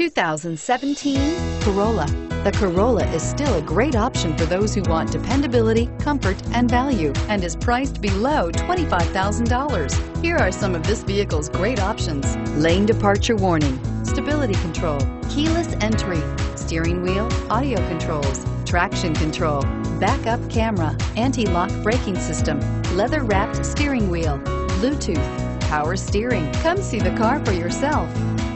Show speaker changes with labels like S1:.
S1: 2017 Corolla. The Corolla is still a great option for those who want dependability, comfort, and value, and is priced below $25,000. Here are some of this vehicle's great options: lane departure warning, stability control, keyless entry, steering wheel audio controls, traction control, backup camera, anti-lock braking system, leather-wrapped steering wheel, Bluetooth, power steering. Come see the car for yourself.